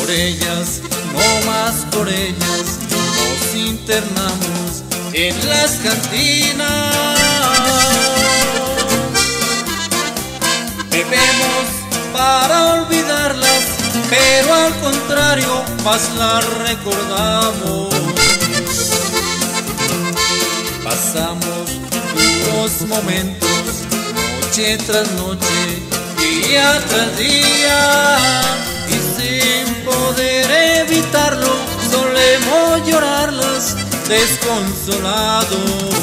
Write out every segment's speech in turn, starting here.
Por ellas, no más por ellas, nos internamos en las cantinas. Bebemos para olvidarlas, pero al contrario, más las recordamos. Pasamos duros momentos, noche tras noche, día tras día, y sin poder evitarlo, solemos llorarlas desconsolados.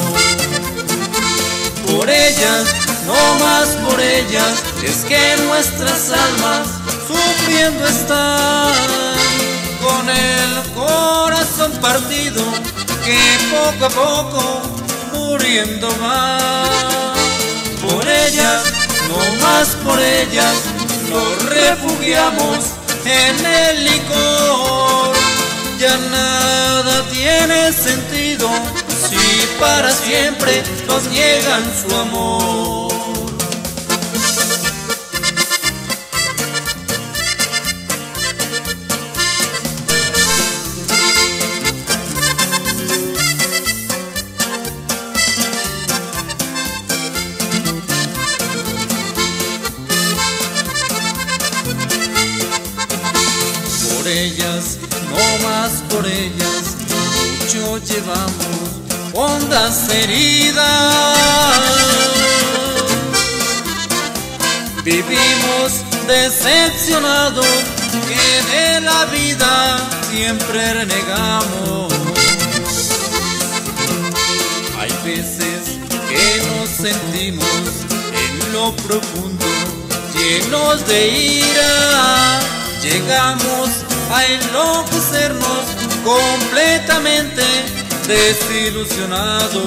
Por ellas, no más por ellas, es que nuestras almas sufriendo están, con el corazón partido, que poco a poco muriendo va. Por ellas, no más por ellas, nos refugiamos en el licor. Ya nada tiene sentido si para siempre nos niegan su amor. Por ellas, no más por ellas, mucho llevamos hondas heridas. Vivimos decepcionados, que de la vida siempre renegamos. Hay veces que nos sentimos en lo profundo llenos de ira, llegamos a enloquecernos completamente desilusionados.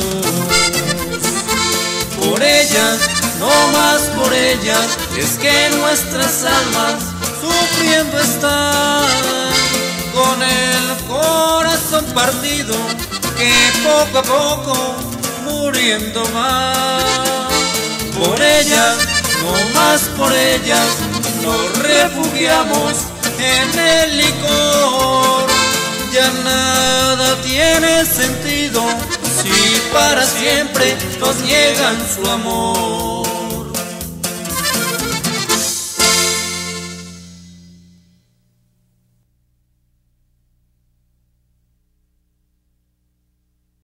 Por ellas, no más por ellas, es que nuestras almas sufriendo están, con el corazón partido, que poco a poco muriendo va. Por ellas, no más por ellas, nos refugiamos en el licor. Ya nada tiene sentido si para siempre nos niegan su amor.